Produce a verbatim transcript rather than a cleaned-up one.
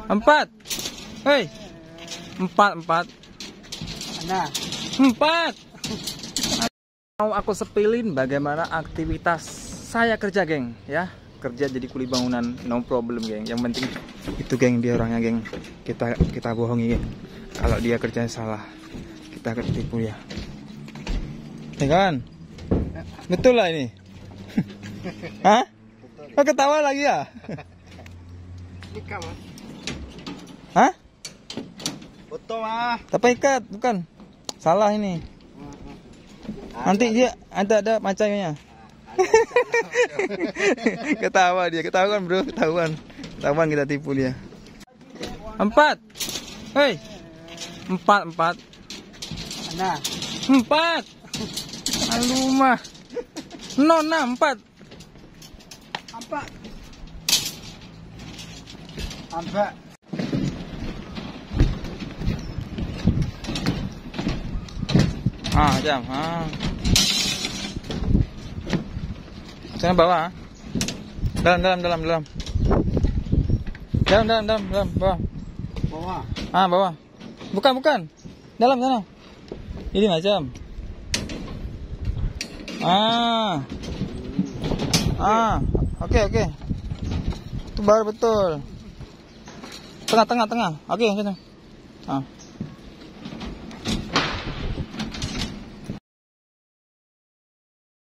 Empat. Hei. Empat, empat. Nah. Empat. Mau aku sepilin bagaimana aktivitas saya kerja, geng, ya. Kerja jadi kuli bangunan, no problem, geng. Yang penting itu, geng, dia orangnya, geng. Kita kita bohongi, geng. Kalau dia kerjanya salah, kita akan tipu ya. Ya kan? Betul lah ini. Hah? Oh, ketawa lagi ya? Hah? Foto mah. Tapi ikat, bukan. Salah ini. Nanti dia ada ada macamnya. Ketawa dia, ketahuan bro, ketahuan. Ketahuan kita tipu dia. Empat. Hei. Empat, empat. Nah. Empat. Alumah. Nona empat. Apa? Apa? Ah, jam. Ah. Sana bawah. Dalam, dalam, dalam, dalam. Dalam, dalam, dalam, dalam, bawah. Bawah. Ah, bawah. Bukan, bukan. Dalam sana. Ini macam. Ah. Ah, oke, okay, oke. Okay. Itu baru betul. Tengah, tengah, tengah. Oke, okay, sini. Ah.